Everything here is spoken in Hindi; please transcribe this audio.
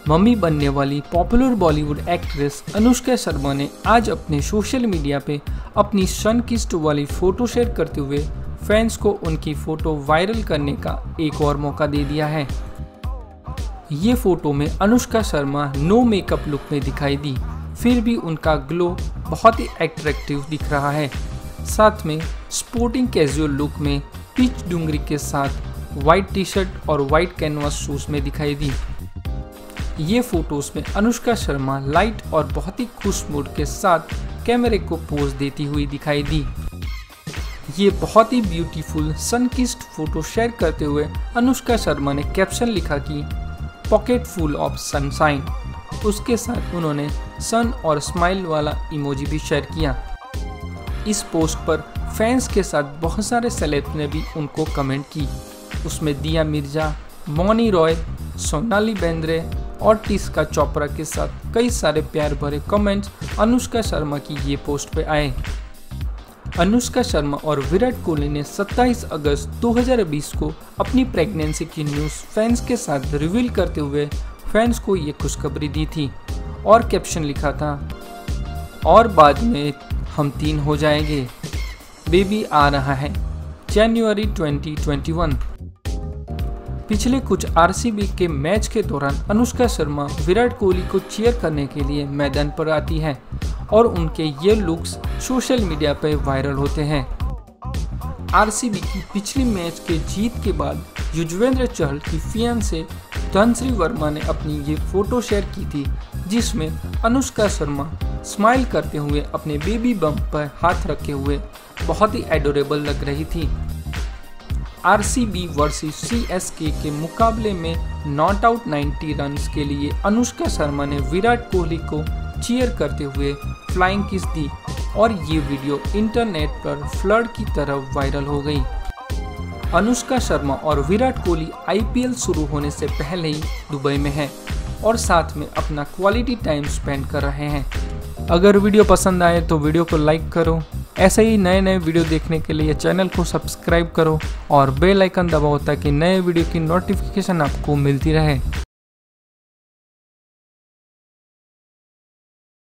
मम्मी बनने वाली पॉपुलर बॉलीवुड एक्ट्रेस अनुष्का शर्मा ने आज अपने सोशल मीडिया पे अपनी सन किस्ड वाली फोटो शेयर करते हुए फैंस को उनकी फोटो वायरल करने का एक और मौका दे दिया है। ये फोटो में Anushka Sharma no makeup look में दिखाई दी, फिर भी उनका ग्लो बहुत ही अट्रैक्टिव दिख रहा है। साथ में स्पोर्टिंग कैजुअल लुक में पिच डुंगरी के साथ वाइट टी शर्ट और वाइट कैनवास शूज में दिखाई दी। ये फोटोज में अनुष्का शर्मा लाइट और बहुत ही खुश मूड के साथ कैमरे को पोज देती हुई दिखाई दी। ये बहुत ही beautiful sun kissed photo share करते हुए अनुष्का शर्मा ने कैप्शन लिखा कि पॉकेट फुल ऑफ सनशाइन। उसके साथ उन्होंने सन और स्माइल वाला इमोजी भी शेयर किया। इस पोस्ट पर फैंस के साथ बहुत सारे सेलेब्स ने भी उनको कमेंट की। उसमें दिया मिर्जा, मौनी रॉय, सोनाली बेंद्रे और टिस्का चोपड़ा के साथ कई सारे प्यार भरे कमेंट्स अनुष्का शर्मा की ये पोस्ट पे आए। अनुष्का शर्मा और विराट कोहली ने 27 अगस्त 2020 को अपनी प्रेगनेंसी की न्यूज़ फैंस के साथ रिवील करते हुए फैंस को ये खुशखबरी दी थी और कैप्शन लिखा था, और बाद में हम 3 हो जाएंगे, बेबी आ रहा है, जनवरी 2021। पिछले कुछ आरसीबी के मैच के दौरान अनुष्का शर्मा विराट कोहली को चीयर करने के लिए मैदान पर आती है और उनके ये लुक्स सोशल मीडिया पर वायरल होते हैं। आरसीबी की पिछली मैच के जीत के बाद युजवेंद्र चहल की फियांसे धनश्री वर्मा ने अपनी ये फोटो शेयर की थी, जिसमें अनुष्का शर्मा स्माइल करते हुए अपने बेबी बम्प पर हाथ रखे हुए बहुत ही एडोरेबल लग रही थी। आरसीबी वर्सेस सीएसके के मुकाबले में नॉट आउट 90 रन्स के लिए अनुष्का शर्मा ने विराट कोहली को चीयर करते हुए फ्लाइंग किस दी और ये वीडियो इंटरनेट पर फ्लड की तरह वायरल हो गई। अनुष्का शर्मा और विराट कोहली आईपीएल शुरू होने से पहले ही दुबई में हैं और साथ में अपना क्वालिटी टाइम स्पेंड कर रहे हैं। अगर वीडियो पसंद आए तो वीडियो को लाइक करो। ऐसे ही नए नए वीडियो देखने के लिए चैनल को सब्सक्राइब करो और बेल आइकन दबाओ ताकि नए वीडियो की नोटिफिकेशन आपको मिलती रहे।